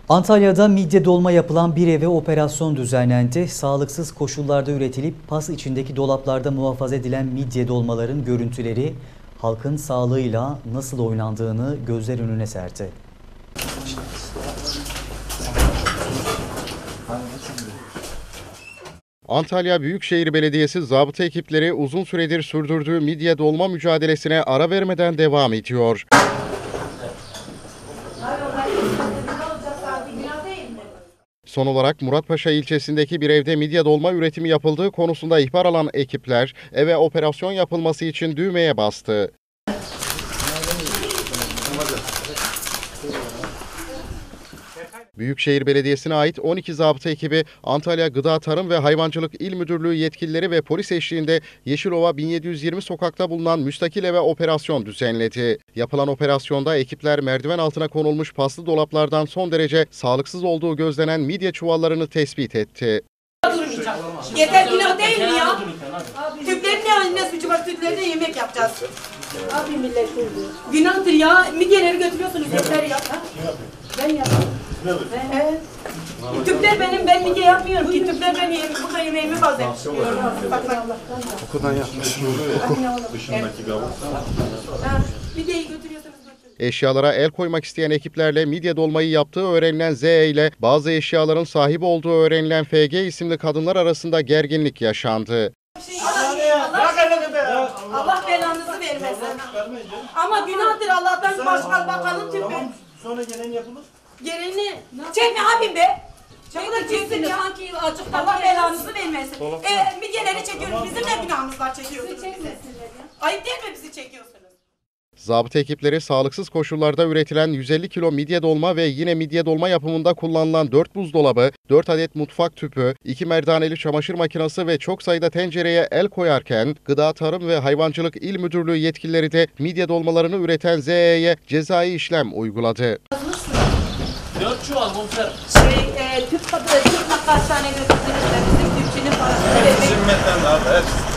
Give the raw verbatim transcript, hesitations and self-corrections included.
Antalya'da midye dolma yapılan bir eve operasyon düzenlendi. Sağlıksız koşullarda üretilip pas içindeki dolaplarda muhafaza edilen midye dolmaların görüntüleri halkın sağlığıyla nasıl oynandığını gözler önüne serdi. Antalya Büyükşehir Belediyesi zabıta ekipleri uzun süredir sürdürdüğü midye dolma mücadelesine ara vermeden devam ediyor. Son olarak Muratpaşa ilçesindeki bir evde midye dolma üretimi yapıldığı konusunda ihbar alan ekipler eve operasyon yapılması için düğmeye bastı. Büyükşehir Belediyesi'ne ait on iki zabıta ekibi Antalya Gıda Tarım ve Hayvancılık İl Müdürlüğü yetkilileri ve polis eşliğinde Yeşilova bin yedi yüz yirmi sokakta bulunan müstakil eve operasyon düzenledi. Yapılan operasyonda ekipler merdiven altına konulmuş paslı dolaplardan son derece sağlıksız olduğu gözlenen midye çuvallarını tespit etti. Yeter günah değil mi ya? Tüplerin ne, ne suçu var? Tüplerinde yemek yapacağız. Abi millet günahtır ya. Midyeleri götürüyorsunuz yeter ya. Ben yapıyorum. Evet. Tüpler benim, ben midye yapmıyorum ki. Tüpler ben yiyeyim, burada yemeğimi bazen pişiriyorum. Bak bak. Okuldan yaklaşım dışındaki gavur. Midyeyi götürüyorsunuz. Eşyalara el koymak isteyen ekiplerle midye dolmayı yaptığı öğrenilen Z ile bazı eşyaların sahibi olduğu öğrenilen F G isimli kadınlar arasında gerginlik yaşandı. Allah, Allah belanızı vermesin. Ama günahtır Allah'tan başka bakalım tüpü. Sonra gelen yapılır. Gereğini çekme abim be. Çabuk çeksin ya. Sanki açıkta Allah belanızı vermesin. Ee, midyeleri çekiyoruz. Bizim ne günahımız var çekiyorsunuz bizi. Ayıp değil mi bizi çekiyorsunuz? Zabıta ekipleri sağlıksız koşullarda üretilen yüz elli kilo midye dolma ve yine midye dolma yapımında kullanılan dört buzdolabı, dört adet mutfak tüpü, iki merdaneli çamaşır makinesi ve çok sayıda tencereye el koyarken Gıda Tarım ve Hayvancılık İl Müdürlüğü yetkilileri de midye dolmalarını üreten Z E'ye cezai işlem uyguladı. Dört çuval komiser. Şey, e, tüp kapı, tüp kaç tane götürdünüz de bizim tüpçünün parası. Zimmetten abi.